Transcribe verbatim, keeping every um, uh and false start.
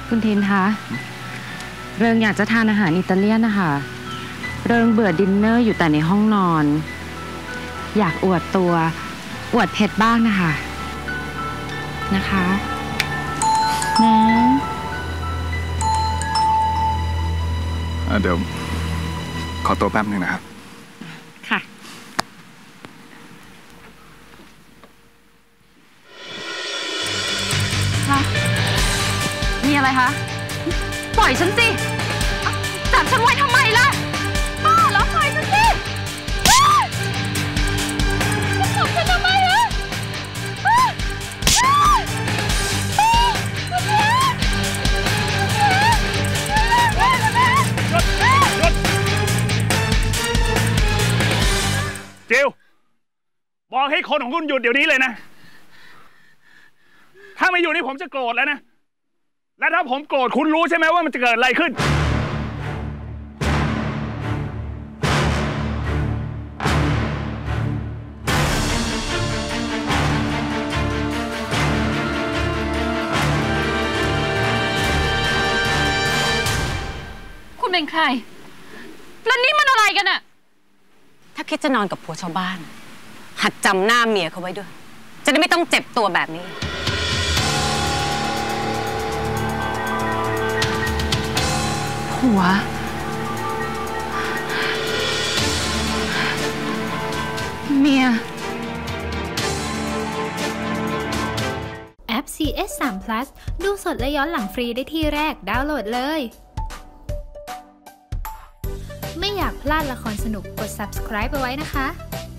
คุณทินคะเริงอยากจะทานอาหารอิตาเลียนนะคะเริงเบื่อดินเนอร์อยู่แต่ในห้องนอนอยากอวดตัวอวดเผ็ดบ้างนะคะนะคะนะเดี๋ยวขอตัวแป๊บนึงนะครับค่ะคะมีอะไรคะปล่อยฉันสิจับฉันไว้ทำไมล่ะบ้าแล้วปล่อยฉันสิจะจับฉันทำไมฮะจิวบอกให้คนของคุณหยุดเดี๋ยวนี้เลยนะถ้าไม่อยู่นี่ผมจะโกรธแล้วนะและถ้าผมโกรธคุณรู้ใช่ไหมว่ามันจะเกิดอะไรขึ้นคุณเป็นใครแล้วนี่มันอะไรกันอะถ้าคิดจะนอนกับผัวชาวบ้านหัดจำหน้าเมียเขาไว้ด้วยจะได้ไม่ต้องเจ็บตัวแบบนี้ผัวเมียแอป ซี เอส สาม พลัส ดูสดและย้อนหลังฟรีได้ที่แรกดาวน์โหลดเลยไม่อยากพลาดละครสนุกกด ซับสไครบ์ ไปไว้นะคะ